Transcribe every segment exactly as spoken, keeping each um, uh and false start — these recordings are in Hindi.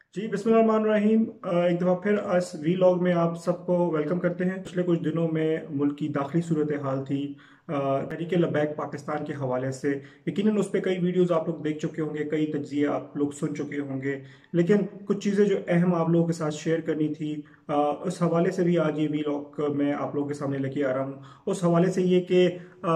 जी बिस्मिल्लाहिर्रहमानिर्रहीम। अ, एक दफ़ा फिर इस वीलॉग में आप सबको वेलकम करते हैं। पिछले कुछ दिनों में मुल्क की दाखिली सूरत हाल थी तहरीक लबैक पाकिस्तान के हवाले से। यकीनन उस पर कई वीडियोस आप लोग देख चुके होंगे, कई तज्जिए आप लोग सुन चुके होंगे, लेकिन कुछ चीज़ें जो अहम आप लोगों के साथ शेयर करनी थी, अ, उस हवाले से भी आज ये वीलॉग मैं आप लोगों के सामने लेके आ रहा हूँ। उस हवाले से ये कि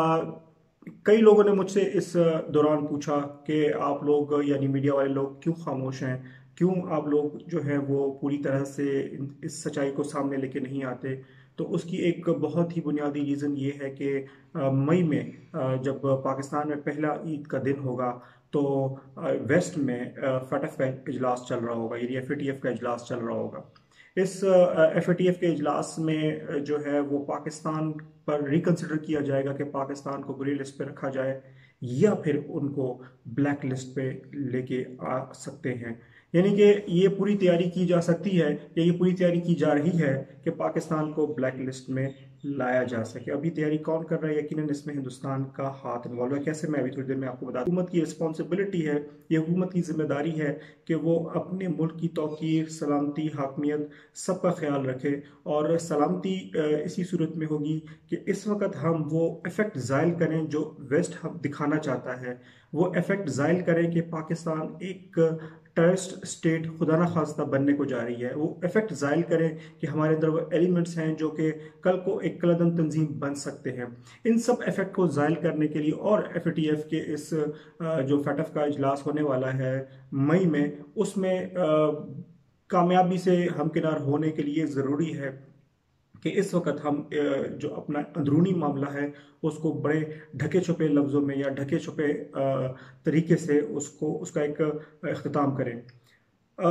कई लोगों ने मुझसे इस दौरान पूछा कि आप लोग यानी मीडिया वाले लोग क्यों खामोश हैं, क्यों आप लोग जो है वो पूरी तरह से इस सच्चाई को सामने लेके नहीं आते। तो उसकी एक बहुत ही बुनियादी रीज़न ये है कि अ, मई में अ, जब पाकिस्तान में पहला ईद का दिन होगा तो अ, वेस्ट में फटफ का इजलास चल रहा होगा, यानी एफ ए टी एफ का इजलास चल रहा होगा। इस एफ ए टी एफ के इजलास में अ, जो है वो पाकिस्तान पर रिकंसिडर किया जाएगा कि पाकिस्तान को ग्रे लिस्ट पे रखा जाए या फिर उनको ब्लैक लिस्ट पे लेके आ सकते हैं। यानी कि ये पूरी तैयारी की जा सकती है या ये पूरी तैयारी की जा रही है कि पाकिस्तान को ब्लैक लिस्ट में लाया जा सके। अभी तैयारी कौन कर रहा है, यकीनन इसमें हिंदुस्तान का हाथ इन्वॉल्व है। कैसे, मैं अभी थोड़ी देर में आपको बता दूं। हुकूमत की रिस्पॉन्सिबिलिटी है, ये हुकूमत की जिम्मेदारी है कि वो अपने मुल्क की तौकीर, सलामती, हाकमियत सबका ख्याल रखे। और सलामती अ, इसी सूरत में होगी कि इस वक्त हम वो इफेक्ट जायल करें जो वेस्ट हम दिखाना चाहता है। वो इफेक्ट जायल करें कि पाकिस्तान एक टेररिस्ट स्टेट खुदा ना खास्ता बनने को जा रही है। वो इफेक्ट जायल करें कि हमारे अंदर वो एलिमेंट्स हैं जो कि कल को एक कलदम तंजीम बन सकते हैं। इन सब इफेक्ट को जायल करने के लिए और एफ ए टी एफ के इस अ, जो फटफ का इजलास होने वाला है मई में, उसमें अ, कामयाबी से हमकिनार होने के लिए ज़रूरी है कि इस वक्त हम अ, जो अपना अंदरूनी मामला है उसको बड़े ढके छुपे लफ्ज़ों में या ढके छुपे अ, तरीके से उसको उसका एक अख्ताम करें। अ,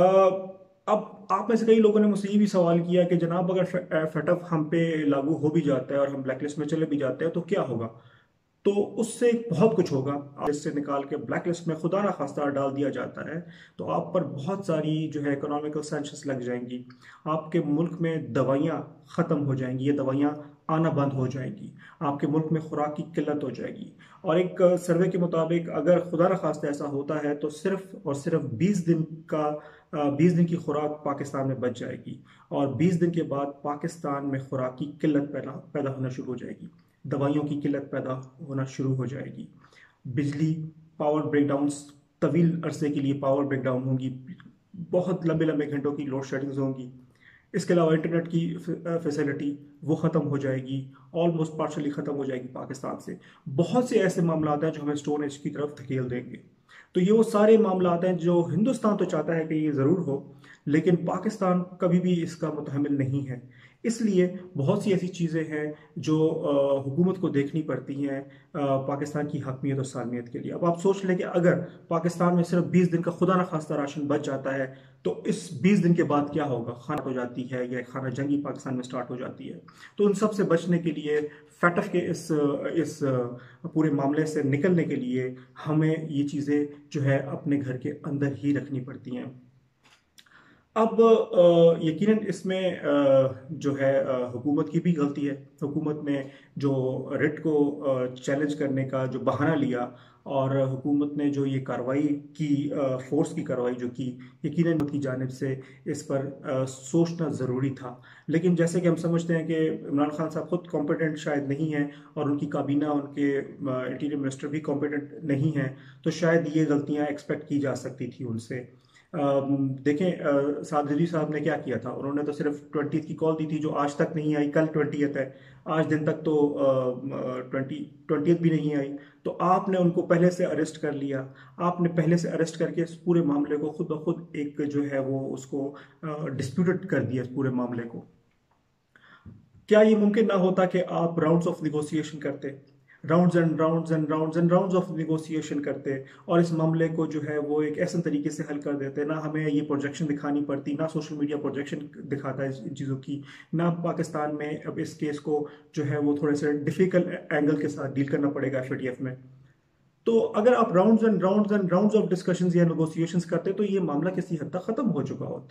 अब आप में से कई लोगों ने मुझसे ये भी सवाल किया कि जनाब अगर फटअप हम पे लागू हो भी जाता है और हम ब्लैकलिस्ट में चले भी जाते हैं तो क्या होगा। तो उससे बहुत कुछ होगा। इससे निकाल के ब्लैक लिस्ट में खुदा ना खास्ता डाल दिया जाता है तो आप पर बहुत सारी जो है इकोनॉमिकल सैंक्शंस लग जाएंगी। आपके मुल्क में दवाइयाँ ख़त्म हो जाएंगी, ये दवाइयाँ आना बंद हो जाएंगी। आपके मुल्क में खुराक की किल्लत हो जाएगी। और एक सर्वे के मुताबिक अगर खुदा न खास्ता ऐसा होता है तो सिर्फ और सिर्फ बीस दिन का बीस दिन की खुराक पाकिस्तान में बच जाएगी। और बीस दिन के बाद पाकिस्तान में खुराक की किल्लत पैदा पैदा होना शुरू हो जाएगी, दवाइयों की किल्लत पैदा होना शुरू हो जाएगी। बिजली पावर ब्रेकडाउन्स, तवील अरसे के लिए पावर ब्रेकडाउन होंगी, बहुत लंबे लंबे घंटों की लोड शेडिंग्स होंगी। इसके अलावा इंटरनेट की फैसिलिटी वो ख़त्म हो जाएगी, ऑलमोस्ट पार्शली ख़त्म हो जाएगी पाकिस्तान से। बहुत से ऐसे मामला हैं जो हमें स्टोन एज की तरफ धकेल देंगे। तो ये वो सारे मामला हैं जो हिंदुस्तान तो चाहता है कि ये ज़रूर हो, लेकिन पाकिस्तान कभी भी इसका मुतहमिल नहीं है। इसलिए बहुत सी ऐसी चीज़ें हैं जो अ, हुकूमत को देखनी पड़ती हैं अ, पाकिस्तान की हकमियत और सालमियत के लिए। अब आप सोच लें कि अगर पाकिस्तान में सिर्फ बीस दिन का खुदा न खास्ता राशन बच जाता है तो इस बीस दिन के बाद क्या होगा। खाना हो जाती है या खाना जंगी पाकिस्तान में स्टार्ट हो जाती है। तो उन सब से बचने के लिए, फैटफ के इस इस पूरे मामले से निकलने के लिए हमें ये चीज़ें जो है अपने घर के अंदर ही रखनी पड़ती हैं। अब अ, यकीनन इसमें अ, जो है अ, हुकूमत की भी गलती है। हुकूमत ने जो रिट को चैलेंज करने का जो बहाना लिया और हुकूमत ने जो ये कार्रवाई की, अ, फोर्स की कार्रवाई जो की, यकीनन हुकूमत की जानिब से इस पर अ, सोचना ज़रूरी था। लेकिन जैसे कि हम समझते हैं कि इमरान खान साहब खुद कॉम्पिटेंट शायद नहीं हैं और उनकी काबीना, उनके इंटीरियर मिनिस्टर भी कॉम्पिटेंट नहीं हैं, तो शायद ये गलतियाँ एक्सपेक्ट की जा सकती थी उनसे। अम, देखें, अ, सादरी साहब ने क्या किया था, उन्होंने तो सिर्फ ट्वेंटीथ की कॉल दी थी जो आज तक नहीं आई। कल ट्वेंटीथ है, आज दिन तक तो ट्वेंटी ट्वेंटीथ भी नहीं आई। तो आपने उनको पहले से अरेस्ट कर लिया। आपने पहले से अरेस्ट करके इस पूरे मामले को खुद ब खुद एक जो है वो उसको डिस्प्यूटेड कर दिया, इस पूरे मामले को। क्या ये मुमकिन ना होता कि आप राउंड्स ऑफ निगोशिएशन करते, rounds and rounds and rounds and rounds of negotiation करते और इस मामले को जो है वो एक ऐसे तरीके से हल कर देते, ना हमें ये प्रोजेक्शन दिखानी पड़ती, ना सोशल मीडिया प्रोजेक्शन दिखाता है इन चीज़ों की, ना पाकिस्तान में अब इस केस को जो है वो थोड़े से डिफिकल्ट एंगल के साथ डील करना पड़ेगा एफ ए टी एफ में। तो अगर आप rounds and rounds and rounds of discussions या नेगोशिएशंस करते तो ये मामला किसी हद तक खत्म हो चुका होता।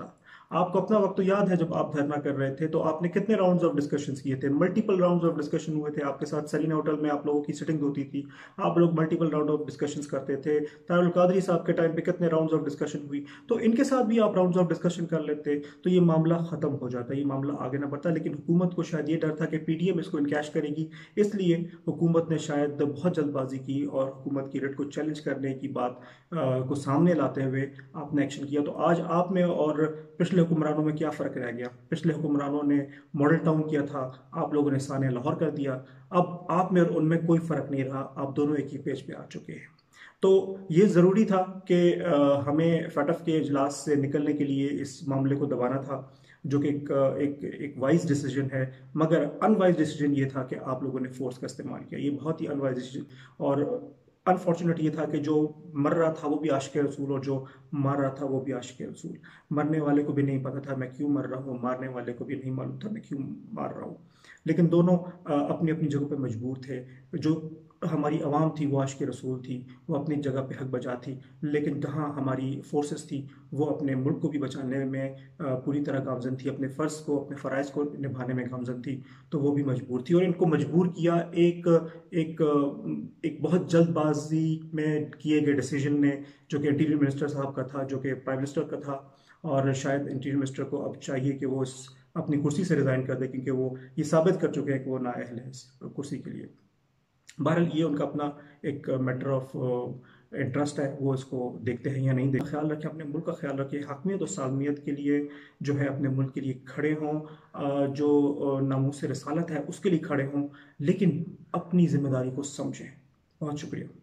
आपको अपना वक्त तो याद है जब आप धरना कर रहे थे, तो आपने कितने राउंड्स ऑफ डिस्कशंस किए थे? मल्टीपल राउंड्स ऑफ डिस्कशन हुए थे आपके साथ। सलीना होटल में आप लोगों की सिटिंग होती थी, आप लोग मल्टीपल राउंड ऑफ डिस्कशंस करते थे। तारुल कादरी साहब के टाइम पे कितने राउंड्स ऑफ डिस्कशन हुई, तो इनके साथ भी आप राउंड्स ऑफ डिस्कशन कर लेते तो ये मामला खत्म हो जाता, ये मामला आगे ना बढ़ता। लेकिन हुकूमत को शायद ये डर था कि पीडीएम इसको इनकैश करेगी, इसलिए हुकूमत ने शायद बहुत जल्दबाजी की और हुकूमत की रिट को चैलेंज करने की बात आ, को सामने लाते हुए आपने एक्शन किया। तो आज आप में और पिछले हुक्मरानों में क्या फ़र्क रह गया? पिछले हुक्मरानों ने मॉडल टाउन किया था, आप लोगों ने साने लाहौर कर दिया। अब आप में और उनमें कोई फ़र्क नहीं रहा, आप दोनों एक ही पेज पे आ चुके हैं। तो ये ज़रूरी था कि अ, हमें फटफ के इजलास से निकलने के लिए इस मामले को दबाना था, जो कि एक एक एक वाइज डिसीजन है। मगर अनवाइज डिसीजन ये था कि आप लोगों ने फोर्स का इस्तेमाल किया, ये बहुत ही अनवाइज डिसीजन। और अनफॉर्चुनेट ये था कि जो मर रहा था वो भी आशिक रसूल, और जो मार रहा था वो भी आशिक रसूल। मरने वाले को भी नहीं पता था मैं क्यों मर रहा हूँ, मारने वाले को भी नहीं मालूम था मैं क्यों मार रहा हूँ। लेकिन दोनों अपनी अपनी जगह पे मजबूर थे। जो हमारी आवाम थी वो आशिक रसूल थी, वो अपनी जगह पे हक बजा थी। लेकिन जहाँ हमारी फोर्सेस थी वो अपने मुल्क को भी बचाने में पूरी तरह गामजन थी, अपने फ़र्ज़ को, अपने फ़राइज़ को निभाने में गामजन थी। तो वो भी मजबूर थी, और इनको मजबूर किया एक एक एक बहुत जल्दबाजी में किए गए डिसीजन ने, जो कि इंटीरियर मिनिस्टर साहब का था, जो कि प्राइम मिनिस्टर का था। और शायद इंटीरियर मिनिस्टर को अब चाहिए कि वो इस अपनी कुर्सी से रिज़ाइन कर दे, क्योंकि वो ये साबित कर चुके हैं कि वो नाअहल है इस कुर्सी के लिए। बहरहाल ये उनका अपना एक मैटर ऑफ इंटरेस्ट है, वो इसको देखते हैं या नहीं देखते। ख्याल रखें, अपने मुल्क का ख्याल रखें, हकमियत और सालमियत के लिए जो है अपने मुल्क के लिए खड़े हों, जो नामूस रिसालत है उसके लिए खड़े हों, लेकिन अपनी जिम्मेदारी को समझें। बहुत शुक्रिया।